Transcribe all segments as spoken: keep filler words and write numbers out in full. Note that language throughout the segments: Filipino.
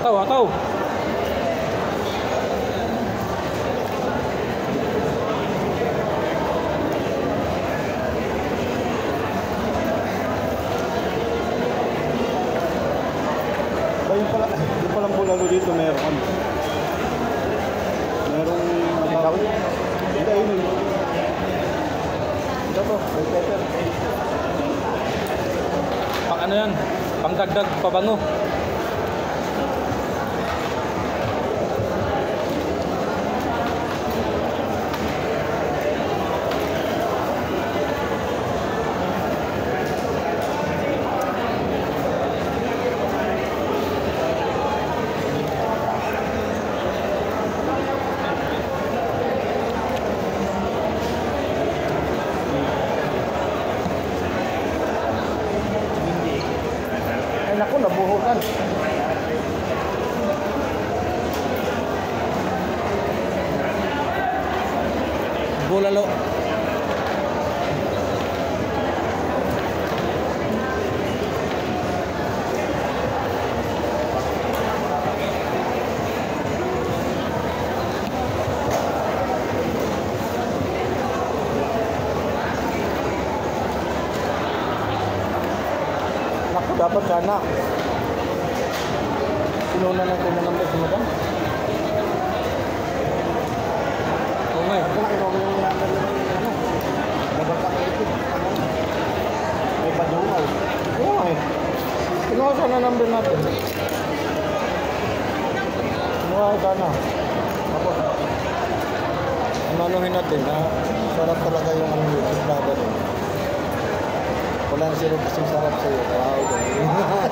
Hataw, hataw. Yung pala, yung palang bulalo dito meron. Merong tawag. Hindi ayun. Ito po, may pepper. Pang ano yan? Pang dagdag pabango. Ay naku, nabuhukan. Bulalo. Naku, dapat sana. Sinuna natin na number si madam. Oo nga eh. Kung ikaw yung number ng ano, nabagak ito. May padungaw. Oo nga eh. Kinuha sana number natin. Kinuha sana. Tapos, amanuhin natin na sarap talaga yung ano yung suplada doon. Wala na sila kasing sarap sa'yo. Wow, ganun.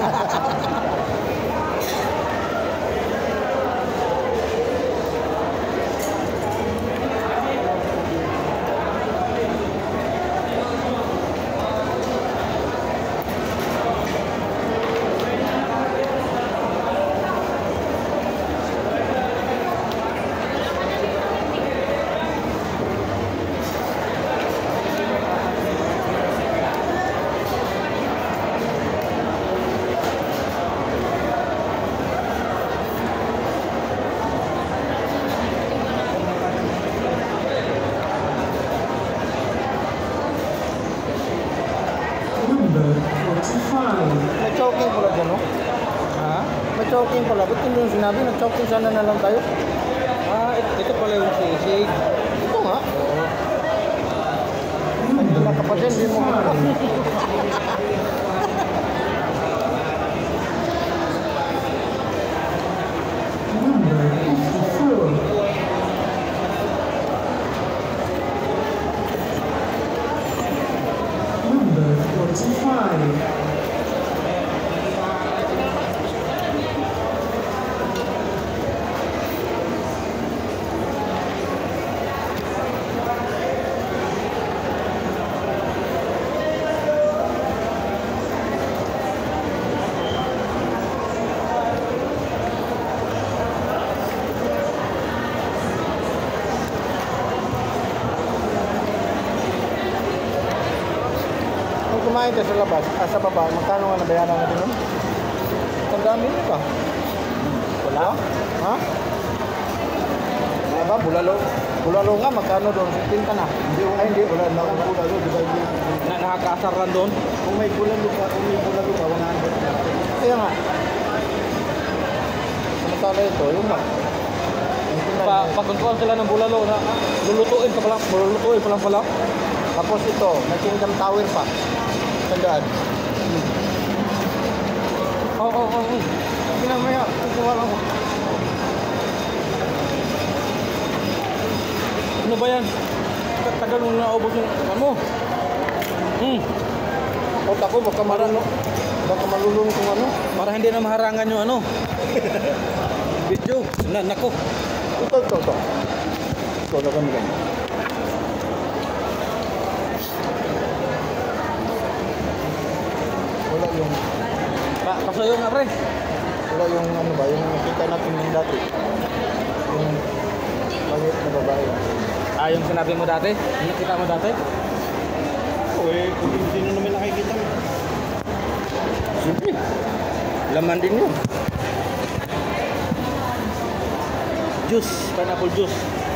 May choking pala dyan, no? Ha? May choking pala. Ba't hindi yung sinabi? Nag-choking sana na lang tayo. Ah, ito, ito pala yung sisig. Ito nga. Ay, hindi nakapasin. Hindi mo makapas. Kung kumain ka sa labas, ah, sa baba, magkano nga nabayaran natin nun? Ang dami nyo pa. Wala? Ha? Wala ba? Bulalo. Bulalo nga, magkano doon? fifteen ka na. Hindi, ay hindi. Wala na akong bulalo. Di ba hindi? Na, nakakasar lang doon. Kung may bulalo ka, kung may bulalo ka, one hundred. Kaya nga. Samantala ito, yung ba? Pa, pagkuntuan sila ng bulalo na lulutuin ka pala, lulutuin pa lang pala. Tapos ito, may Kingdom Tower pa. Tandaan. Oo, oo, oo. Pinamaya, kukuha lang ko. Ano ba yan? Tagal mo na naubos yung ano mo. Hmm. Ot ako, baka marunong. Baka malulung kung ano. Para hindi na maharangan yung ano. Video. Na, nako. Ito, ito, ito. Ito, lagan mo. Wala yung... Pa, pasayo nga pre. Wala yung ano ba, yung nakita natin yung dati. Yung maliit na babae. Ah, yung sinabi mo dati? Yung nakita mo dati? Oo eh, kung sino naman nakikita mo. Siyempre. Laman din yun. juice, pineapple juice.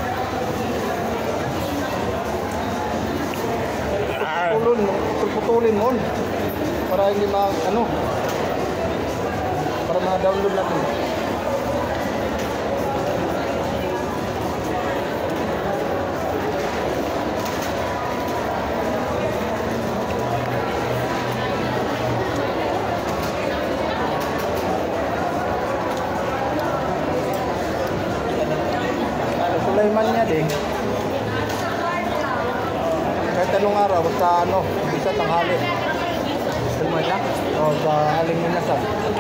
Putulin mo, putulin mo. Para hindi ma, ano, para ma-download natin. Sulaiman niya din. Kahit anong araw, basta ano, bisa tanghali. Sulaiman niya? O, sa aling minasan.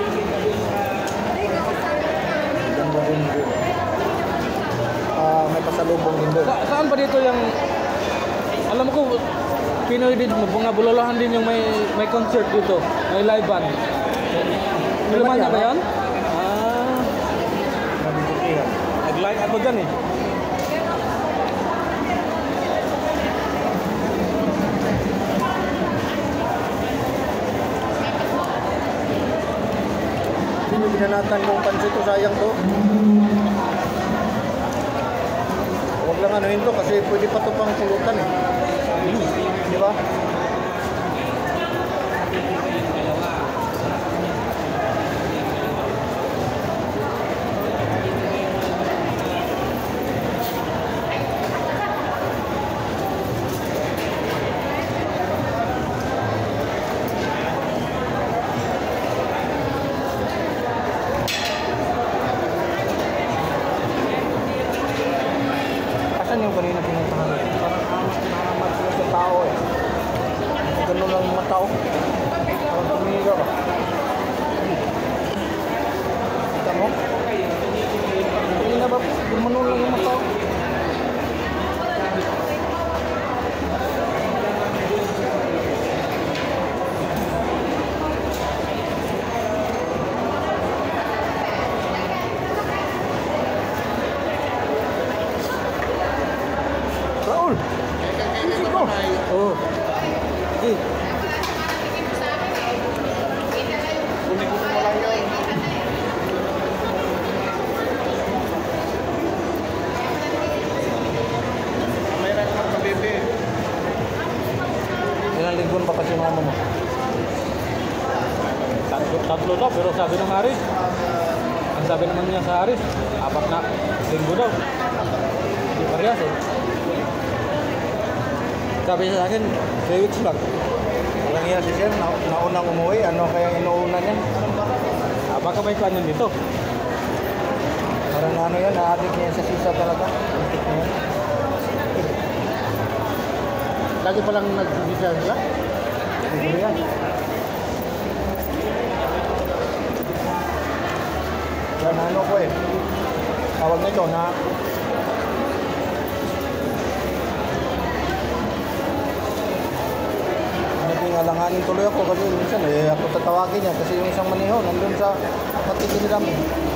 Ganda rin din. Ah, may pasalubong din doon. Sa saan ba dito yung... Alam ko, Pinoy din, mga bulalahan din yung may may concert dito. May live band. Sulaiman niya ba yan? Ah, Nabibutihan. nag-like ako dyan eh. Hindi binanatan kong pansit ko, sayang to. Huwag lang ano to kasi pwede pa to pang pulutan eh. Di ba? Asan yung kanina pinuntahan natin? Parang nahamat sila sa tao eh. Ganun lang mga tao. Parang tumiga ba? Kita mo? Hindi na ba? Gumanon lang yung mga tao. Raul! Sisi ko! Oh. Eh, Kunin-kunin mo lang yun. Mayroon ka sa bebe. Ilang linggon pa kasi mama mo? tatlo, tatlo daw, pero sabi ng Haris. Ang sabi naman niya sa Haris, apat na linggo daw. Hindi parehas eh. Sabi niya sa akin, three weeks lang. Walang iya si Sir, na naunang umuwi. Ano kaya inuuna niya? Ah, baka may plan yun dito. Parang ano yan, na-addict niya sa sisa talaga. Addict niya yan. Lagi palang nag-sisa sila? Siguro yan. Yan ano ko eh. Tawag nito na naging alanganin tuloy ako kasi minsan eh ako tatawagin niya kasi yung isang maniho nandun sa matigil namin.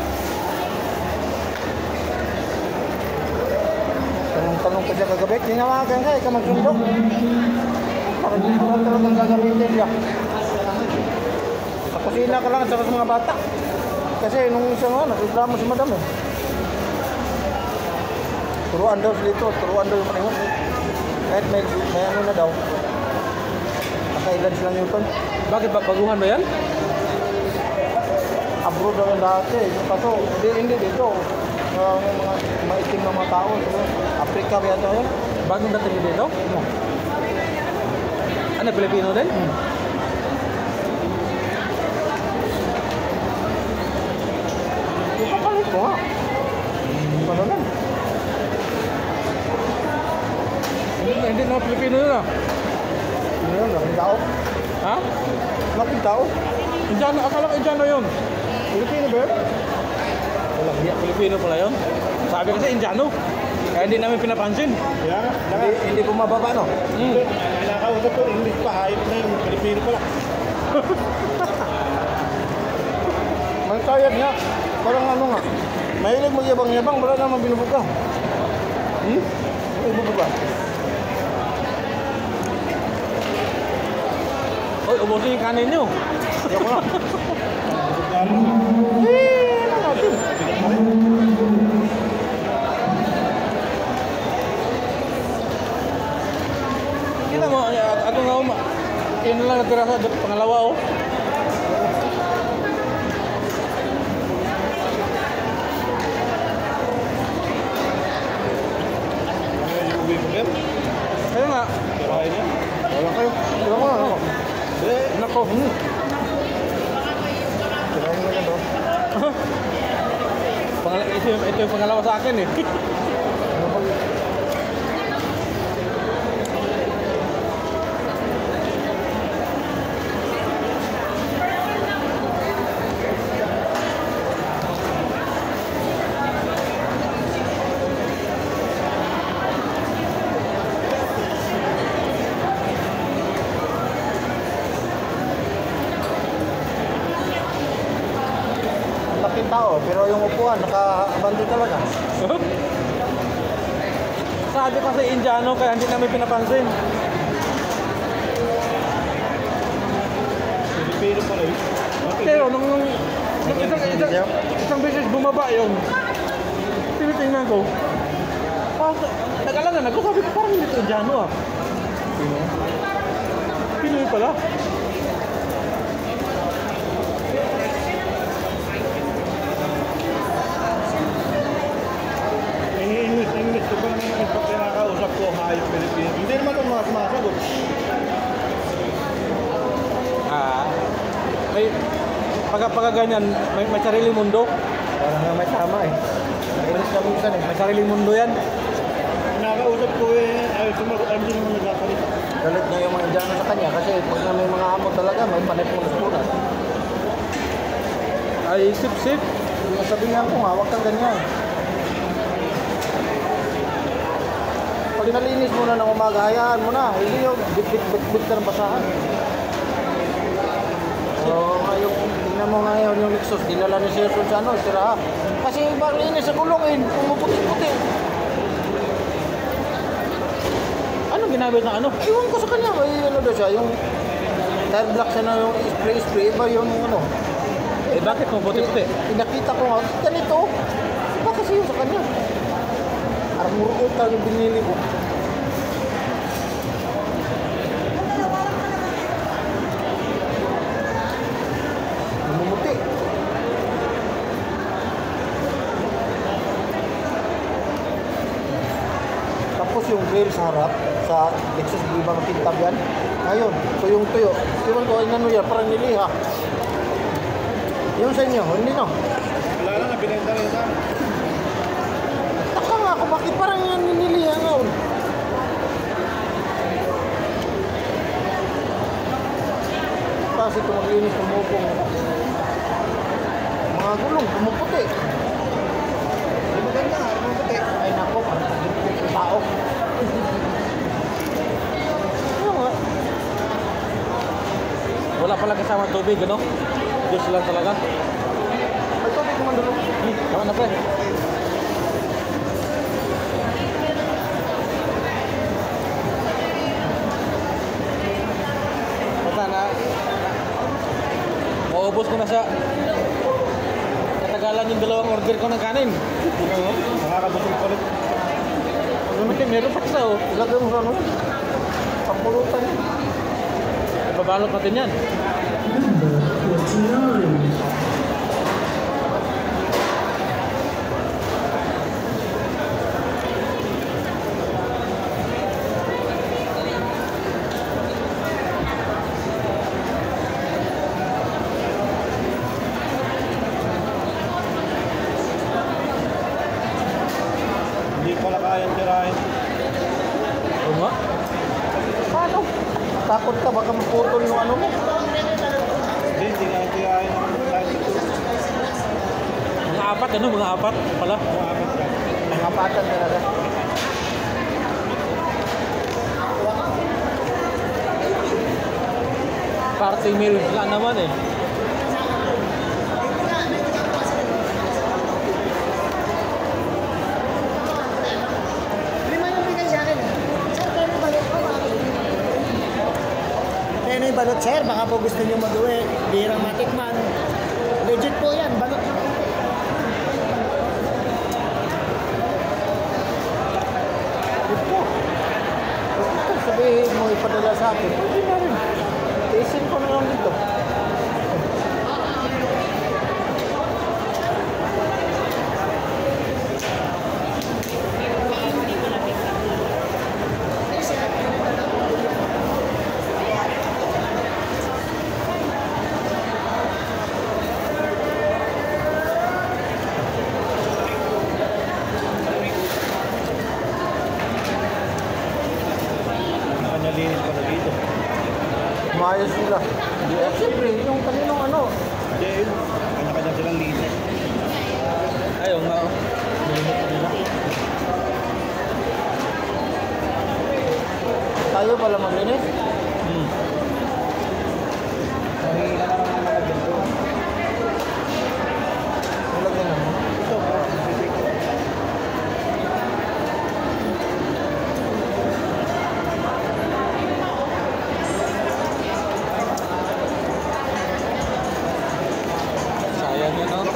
Tanong-tanong ko siya kagabi, tinawagan ka, ikaw magsundo. Parang hindi ko talagang gagamitin siya. Sa kusina ka lang at saka sa mga bata. Kasi nung isang ano, nagreklamo si madam eh. Turuan daw sila dito, turuan daw yung maniho. Kahit may, may ano na daw. Nakailan sila Newton. Bakit ba? Baguhan ba yan? Abroad daw yung dati. Yung kaso, hindi, hindi dito. Uh, mga maitim na mga tao. So, Africa ba yata yun? Bagong dating niyo dito? Ano? Ano, Pilipino din? Hmm. Ipapalit ko nga. Ano lang? Hindi, hindi na Pilipino yun ah. Ano yun? Laking tao? Ha? Laking tao? Indiano, akala ko Indiano yun. Pilipino ba yun? Wala, hindi, Pilipino pala yun. Sabi kasi Indiano. Kaya hindi namin pinapansin. Kaya nga. Hindi, hindi bumababa no? Hmm. Nakausap ko, English pa, hayop na yung Pilipino pala. Mangkayad nga. Parang ano nga. Mahilig magyabang-yabang, wala naman binubuga. Hmm? Ay, bubuga. Oy, ubusin yung kanin nyo. Ayoko na. Eh, ano natin? natira sa pangalawa oh. Kaya nga. Wala kayo. Wala ko. Ano? Nako. Hmm. Kirain mo na to. Pangal ito, ito yung pangalawa sa akin eh. Ano ba? Laking tao, pero yung upuan naka-abandon talaga. Sabi kasi Indiano kaya hindi namin pinapansin. Pilipino pala yun. Pero nung, nung, nung isang, isang, isang beses bumaba yun, tinitingnan ko. Ah, nag-alanan ako, sabi ko parang hindi ito Indiano ah. Pinoy pala. English, English. Ito naman yung pag kinakausap ko, hayop Pilipino. Hindi naman ito mga sumasagot. Ah, may, pagka, pagka ganyan, may, may sariling mundo. Parang nga may tama eh. English na minsan eh. May sariling mundo yan. Nakakausap ko eh, ay sumagot, ay hindi naman nagkakalit. Galit na yung mga Indiano sa kanya kasi pag na may mga amo talaga, may panay-punas-punas. Ay, sip-sip. Sabihan ko nga, huwag kang ganyan. Pag nalinis mo na ng umaga, hayaan mo na. Hindi yung bit-bit-bit ka ng basahan. So, ngayon, tingnan mo ngayon yung Lexus, dinala ni Sir Son sa ano, sira. Kasi ibang linis sa kulungin, pumuputi-puti. Anong ginamit ng ano? Iwan ko sa kanya, may ano daw siya, yung tire block siya na yung spray-spray, iba yung ano. Eh bakit kung puti-puti? Pinakita ko nga, ganito. Iba kasi yun sa kanya. Armor Ultra yung binili ko. Namumuti. Tapos yung grill sa harap, sa Lexus, di ba makintab yan? Ngayon, tuyong-tuyo. Iwan ko, ay ano yan, parang niliha. Yung sa inyo, hindi no? Wala lang, nabinenta rin sa Taka nga ako, bakit parang yan niliha ngayon? Kasi tumaglinis ng mupong. Mga gulong, pumuputi. Di ba ganda nga, pumuputi? Ay nako, parang yung tao. Ano nga? Wala pala kasama tubig, ano? Diyos lang talaga. May tubig naman doon. Hmm, tama na pre. Basta na, maubos ko na sa katagalan yung dalawang order ko ng kanin. Nakakabusog pa rin. Meron, meron pa isa oh. Ilagay mo sa ano? Pampulutan yun. Ibabalot natin yan. Hindi pala kayang tirahin. Oo nga. Paano? Takot ka, baka maputol yung ano mo. Hindi, hindi kayang tirahin ng kahit ito. Mga apat, ano? Mga apat pala. Umabot ka. Mga patan talaga. Party meal. Wala naman eh. Lima yung bigay sa akin. Sir, kayo yung balot ko. Kaya na yung balot, sir. Baka po gusto nyo mag-uwi. Birang matikman. Legit po yan. Balot na po. Ito, sabihin mo ipadala sa akin. Pwede na rin. Tiisin ko na lang dito. Nakanyalinis pa na dito. Maayos sila. Eh, siyempre, yung kaninong ano. Hindi, yun. Kanya-kanya silang linis. Ayaw nga. oh. Tayo pala maglinis. Hmm. Mahina na lang ang malagyan ko. Nilagyan naman. Ito, bibig ko. Sayang yun, no?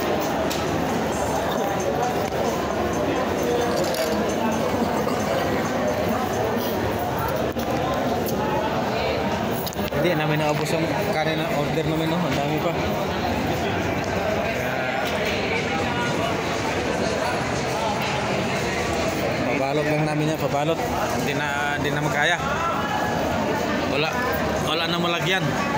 Hindi namin naubos ang kanin na order namin, no? Ang dami pa. Pabalot lang namin yan, pabalot. Hindi na, hindi na magkaya. Wala, wala na malagyan.